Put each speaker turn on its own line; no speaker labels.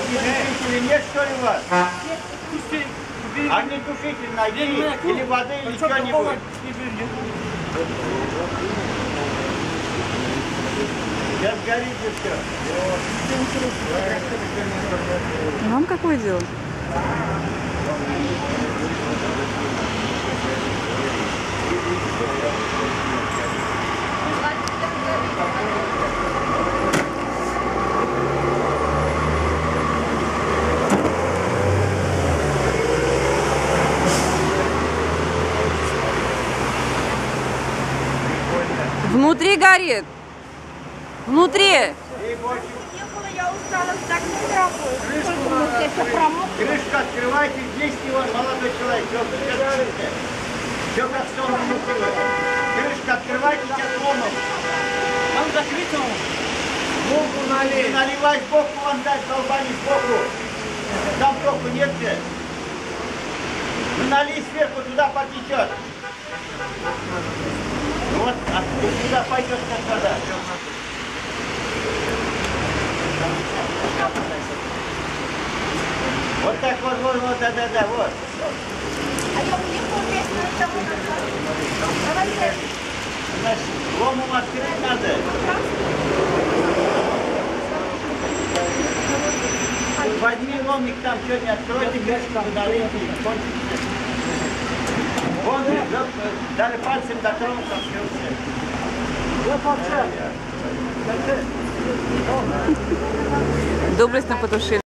Огнетушителя нет, что ли, у вас? Огнетушитель найди, или воды, или что-нибудь. Сейчас горит же все.
Вам какое дело? Внутри горит. Внутри.
Я устала, так не работает.
Крышку открывайте, здесь его молодой человек. Все как в сторону внутри. Крышку открывайте, сейчас ломом.
Там закрыто.
Сбоку налей. Наливай сбоку, вон дать, долбани сбоку. Там току нет где. Ну налей сверху, туда потечет. Вот, туда пойдет как вода. Вот так вот, вот, да, вот.
А я не помню, что давайте.
Значит, ломом открыть надо. Возьми ломик там, что-нибудь откройте, крышку налейте и кончите. Вон, даже пальцем дотронулся, открылся.
Доблестно потушили.